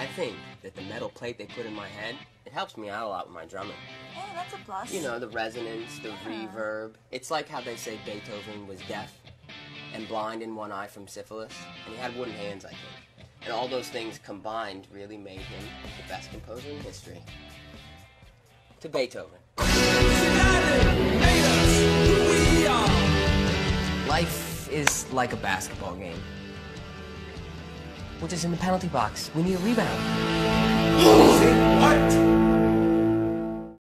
I think that the metal plate they put in my head, it helps me out a lot with my drumming. Hey, that's a plus. You know, the resonance, the reverb. It's like how they say Beethoven was deaf and blind in one eye from syphilis, and he had wooden hands, I think. And all those things combined really made him the best composer in history. To Beethoven. Life is like a basketball game. We're just in the penalty box. We need a rebound.